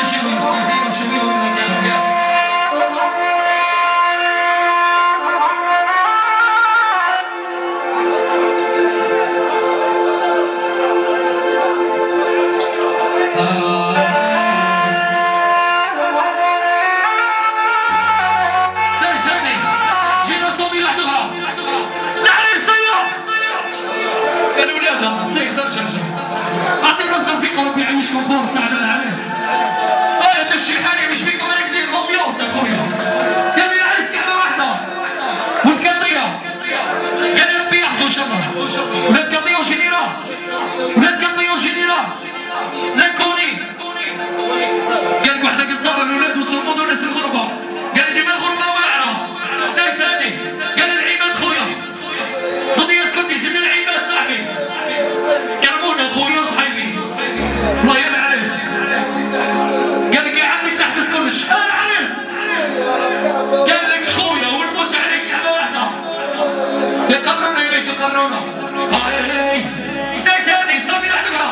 اعطينا الصفيق وربي يعيشكم فرصه على العريس. انت الشيحاني مش فيكم انا ندير الامبيونس اخويا. قال لي العريس كعبه واحده والكاطيه. قال لي ربي يحفظه ان شاء الله. ولاد كاطيه وجنيره. ولاد كاطيه وجنيره. لا كوني. قال لك وحده قصاره الاولاد وتصمدوا ناس الغربه. قال لي ديما الغربه واعره. سايس هادي. قال لي العباد خويا. غادي اسكتي زيد العباد صاحبي. كرمونا خويا وصحيبي. والله يا العريس. قال لك يا عمي تحبس كلش. العريس. قال لك خويا والموت عليك كعبه واحده. يقررونا اليك يقررونا. هاي سايس هادي صافي راح تقرا.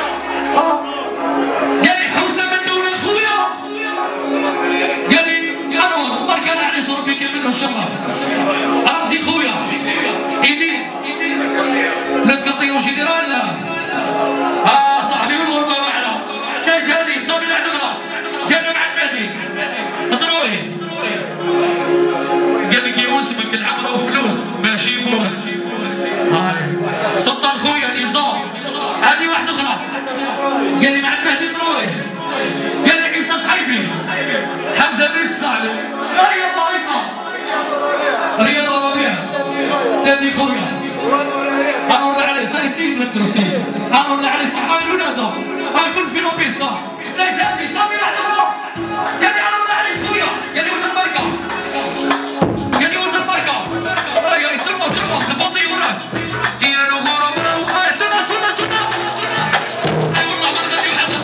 قال لي حوسه من دوله خويا. قال لي انور الله كان عريس ربي يكملها ان شاء الله. رمزي خويا. ايدي. لا تقطيعوا جنرال لا. صاحبي والغربه واعره. سايس هادي صافي راح تقرا. زياده مع المهدي. اضروي. قال لك يا اسمك العمره وفلوس ماشي بوس. هاي سلطان خويا نظام. هذه واحده اخرى. قال لي مع المهدي اضروي. قال لك عيسى صحيبي. حمزه بيس صاحبي. رياضه ايضا. رياضه ربيع. تادي خويا. انور العريس هاي سيب للتروسيب. انور العريس حمايل ولاده. هاي كل في لوبيستا. سايس هادي صافي راح تقرا. قال لي انور العريس خويا. قال لي ولد البركه. قال لي ولد البركه. يا تسمع تسمع تبطي وراك. يا الغرب تسمع تسمع تسمع. اي والله ما نغني واحد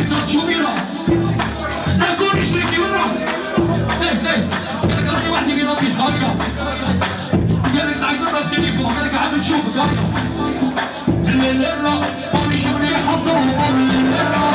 صوت شو بيرا تكون شريكي مرة سيف قال لك راني وحدي بيرا بيس هاكا قال لك تعيط لها بالتليفون قال لك عم نشوفك هاكا الليلة مامي شغلي حطوه الليلة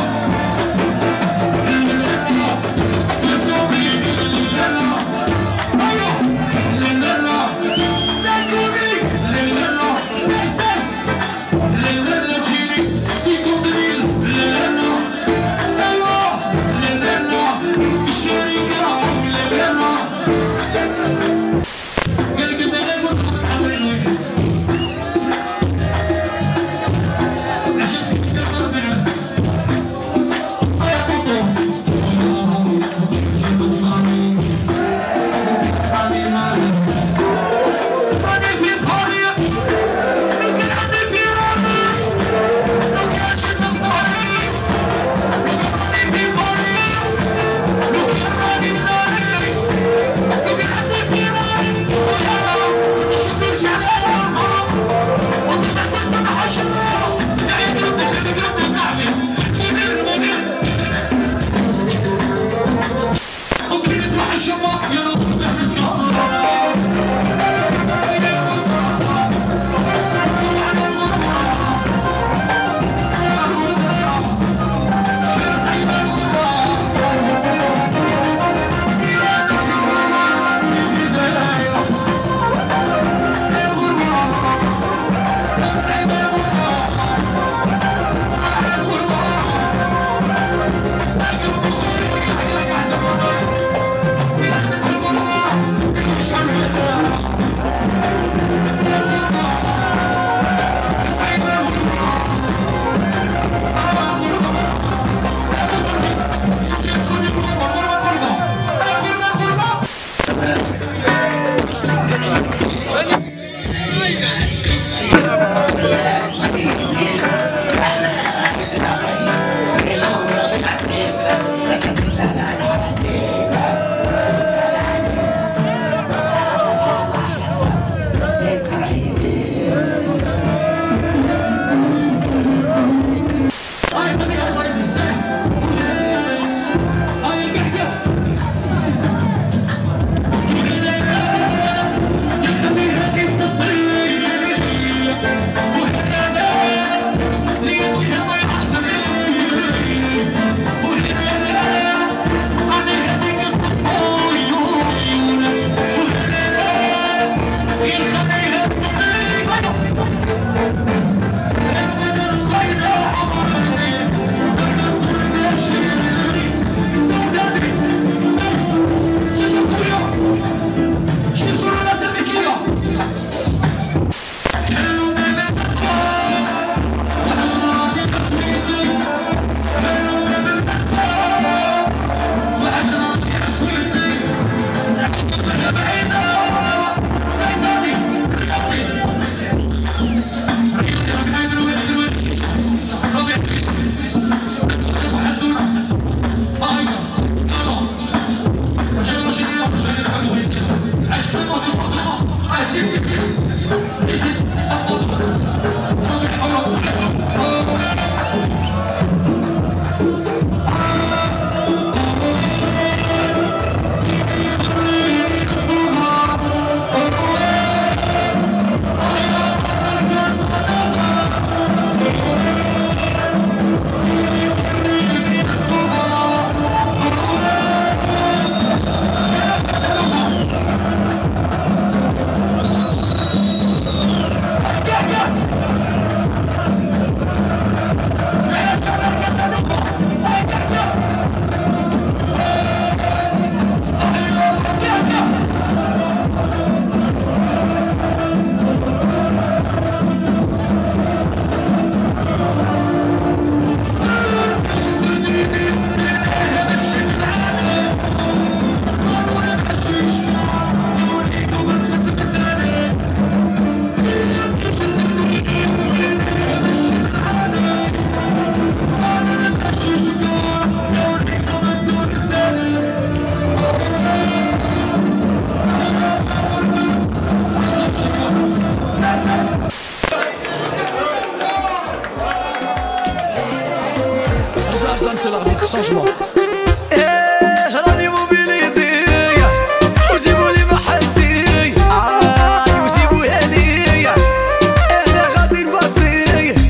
شونجمون. راني موبيليزي وجيبوا لي محلتي وجيبوها لي انا غادي نباصي.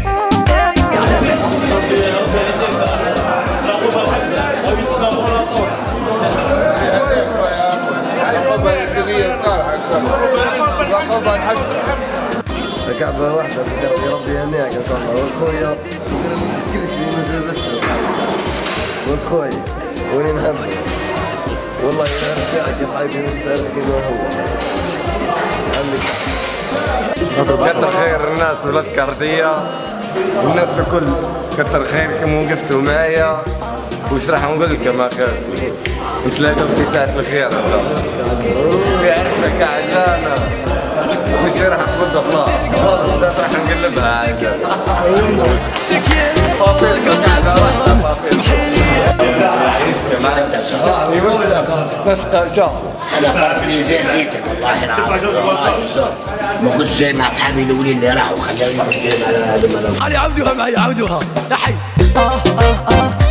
كعبة واحدة يا ربي يهنيك ان شاء الله. وخويا كل شيء ما زالتش وخويا وين نحبك والله الغير تاعك يا صاحبي مستانس كيما هو. كتر خير الناس والكردية والناس الكل، كتر خيركم وقفتوا معايا. وش راح نقول لكم اخي؟ نتلاقوا بساعة الخير ان شاء الله في عرسك عجانة. مش راح نفض الله خلاص راح نقلبها عجانة. انا باربليزير جيتك والله العظيم. ما كنتش جاي مع اصحابي الاولين اللي راحوا خلوني جاي على هذا. علي عودوها معي عودوها لحي.